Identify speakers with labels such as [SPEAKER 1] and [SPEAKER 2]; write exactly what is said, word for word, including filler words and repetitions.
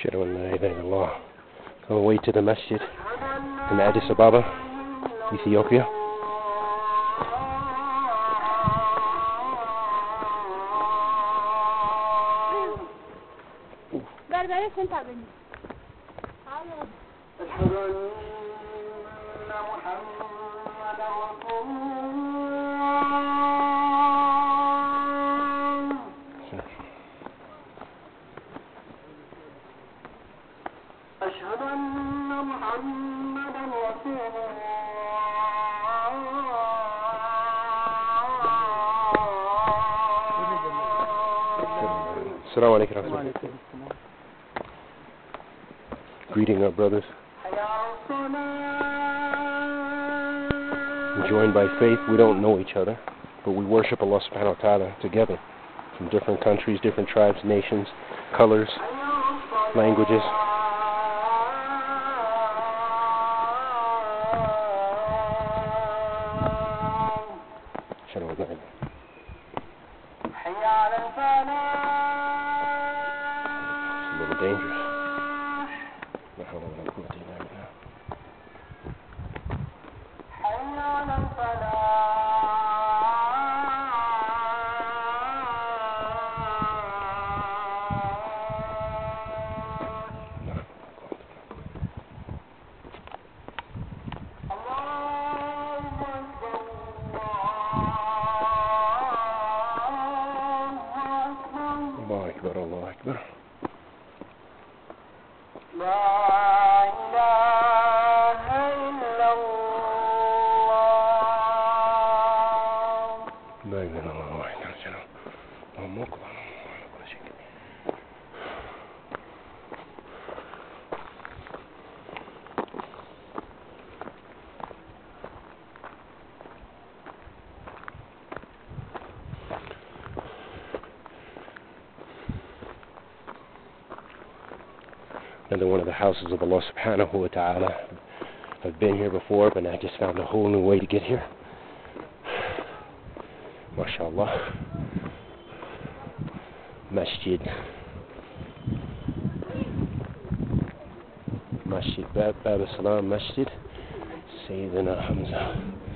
[SPEAKER 1] أشهد أن لا إله إلا الله. On the way to the masjid in Addis Ababa, Ethiopia.
[SPEAKER 2] أشهد أن محمدا رسول الله.
[SPEAKER 1] Assalamu alaikum. Greeting our brothers. Joined by faith, we don't know each other, but we worship Allah subhanahu wa ta'ala together from different countries, different tribes, nations, colors, languages. It's a little dangerous. Allah Akbar, Allah Akbar.
[SPEAKER 2] La ilaha illallah.
[SPEAKER 1] La ilaha illallah. Allahumma akbar. Another one of the houses of Allah subhanahu wa ta'ala. I've been here before, but I just found a whole new way to get here. MashaAllah. Masjid. Masjid Bab, Bab Salam Masjid. Sayyidina Hamza.